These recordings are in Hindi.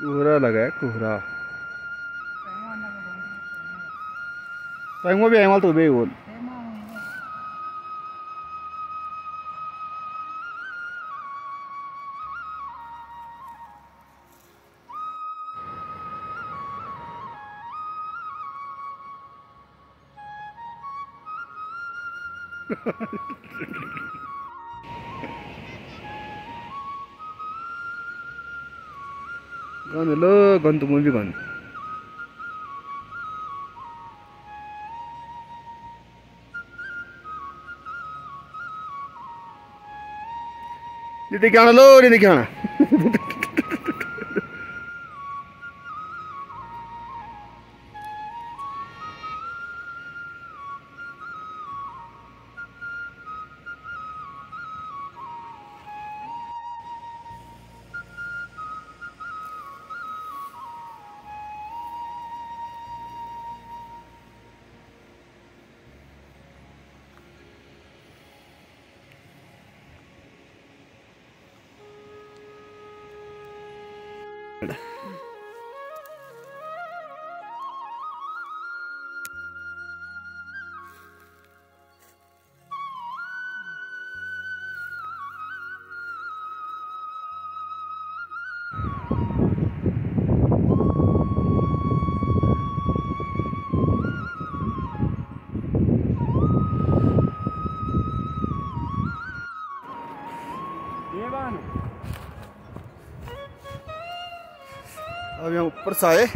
कोहरा लगा है कोहरा। भी आएगा तो भी बोल गन लो गन तो मुझे गन नीति क्या लो नीति क्या अब यहाँ ऊपर से आए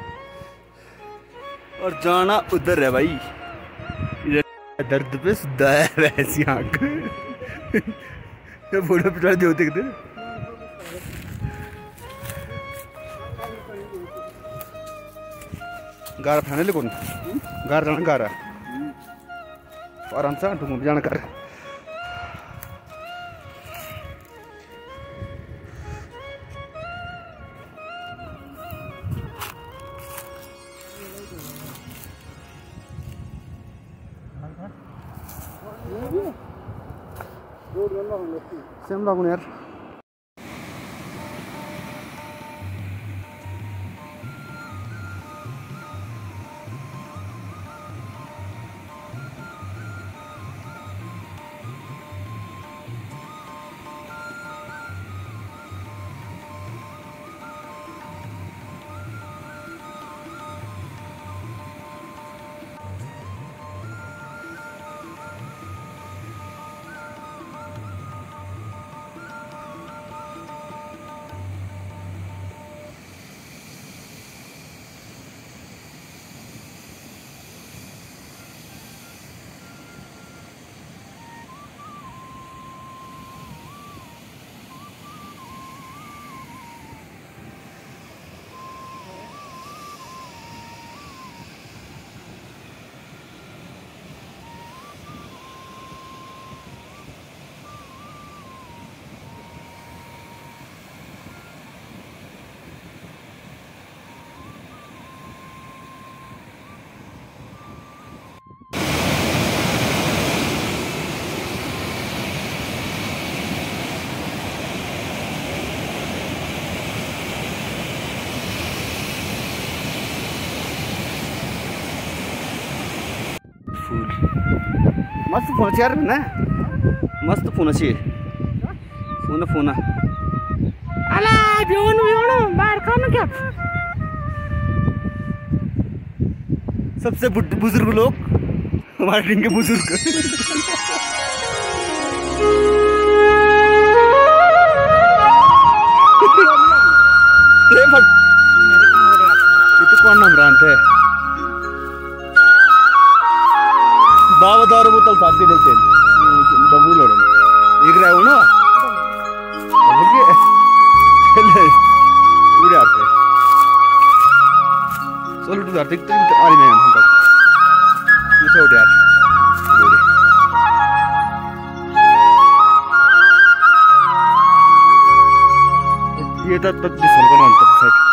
और जाना उधर है भाई। इधर दर्द पे सुधा है वैसी आँख ये फोटो पिछड़ा दे होते किधर गारा थाने ले कौन गारा जाना गारा आराम से घूम जाना कर सेम लागून यार मस्त फोन यार ना मस्त फोन अच्छी फोन फोन अला बियोन बियोन बाहर खाना क्या सबसे बुजुर्ग लोग हमारे टीम के बुजुर्ग itu kau nam rante बाबा दारू बोतल साथ भी देते हैं डबल लोड़न एक रहा हो ना डबल के चले उड़े आते चलो तो आते तो आ रही मैं हम तक ये उड़े यार ये तक दिसल कर अंत सेट